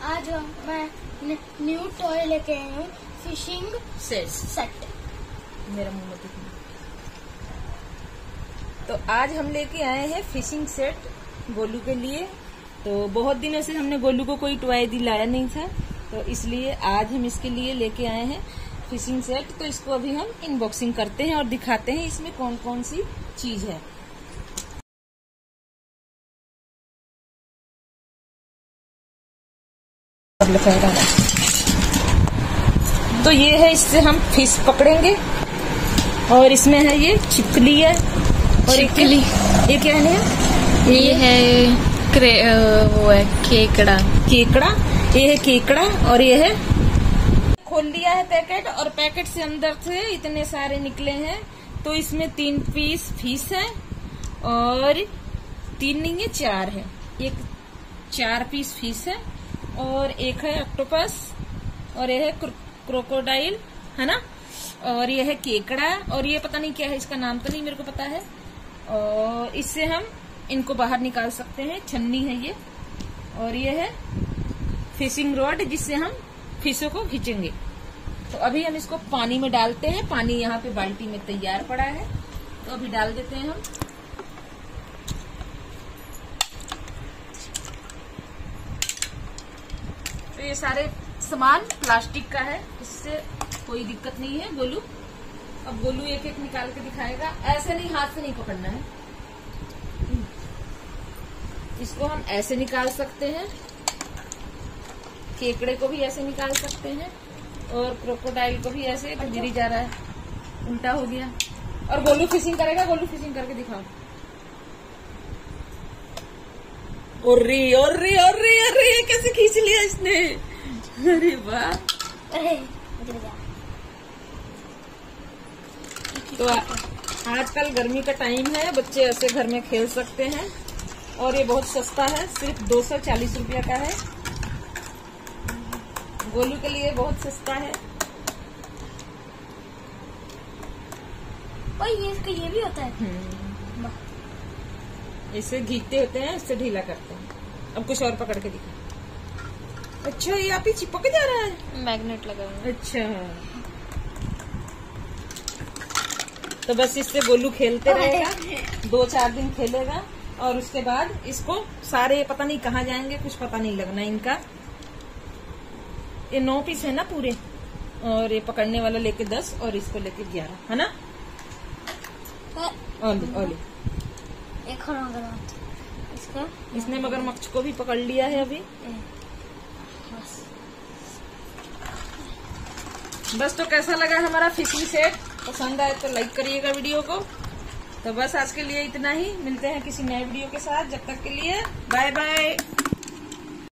आज मैं new toy लेके आई हूँ, फिशिंग सेट। मेरा मुंह में दिखना। तो आज हम लेके आए हैं फिशिंग सेट गोलू के लिए। तो बहुत दिनों से हमने गोलू को कोई टॉय दिलाया नहीं था, तो इसलिए आज हम इसके लिए लेके आए हैं फिशिंग सेट। तो इसको अभी हम अनबॉक्सिंग करते हैं और दिखाते हैं इसमें कौन कौन सी चीज है। तो ये है, इससे हम फिश पकड़ेंगे। और इसमें है ये छिपकली है। और छिपकली ये क्या है? ये है वो है केकड़ा। ये है केकड़ा। और ये है, खोल लिया है पैकेट, और पैकेट से अंदर से इतने सारे निकले हैं। तो इसमें 3 पीस फिश है, और 3 नहीं है 4 है। 4 पीस फिश है, और एक है ऑक्टोपस, और ये है क्रोकोडाइल, है ना। और ये है केकड़ा, और ये पता नहीं क्या है, इसका नाम तो नहीं मेरे को पता है। और इससे हम इनको बाहर निकाल सकते हैं, छन्नी है ये। और ये है फिशिंग रॉड, जिससे हम फिशों को खींचेंगे। तो अभी हम इसको पानी में डालते हैं। पानी यहाँ पे बाल्टी में तैयार पड़ा है, तो अभी डाल देते हैं हम। तो ये सारे सामान प्लास्टिक का है, इससे कोई दिक्कत नहीं है। गोलू अब गोलू एक एक निकाल के दिखाएगा। ऐसे नहीं, हाथ से नहीं पकड़ना है। इसको हम ऐसे निकाल सकते हैं, केकड़े को भी ऐसे निकाल सकते हैं, और क्रोकोडाइल को भी ऐसे। गिरी जा रहा है, उल्टा हो गया। और गोलू फिशिंग करेगा। गोलू फिशिंग करके दिखाओ। अरे कैसे खींच लिया इसने। अरे वाह। तो आजकल गर्मी का टाइम है, बच्चे ऐसे घर में खेल सकते हैं। और ये बहुत सस्ता है, सिर्फ 240 रुपया का है। गोलू के लिए बहुत सस्ता है। ये भी होता है। इसे घीते होते हैं, इससे ढीला करते हैं। अब कुछ और पकड़ के दिखा। अच्छा, ये आप ही चिपक जा रहा है, मैग्नेट लगा हुआ है। अच्छा, तो बस इससे गोलू खेलते रहेगा, 2-4 दिन खेलेगा, और उसके बाद इसको सारे पता नहीं कहाँ जाएंगे, कुछ पता नहीं लगना इनका। ये 9 पीस है ना पूरे, और ये पकड़ने वाला लेके 10, और इसको लेके 11, है ना। ओली एक और इसका, इसने मगरमच्छ को भी पकड़ लिया है अभी। बस तो कैसा लगा हमारा फिशिंग सेट? पसंद आए तो लाइक करिएगा वीडियो को। तो बस आज के लिए इतना ही। मिलते हैं किसी नए वीडियो के साथ। जब तक के लिए बाय बाय।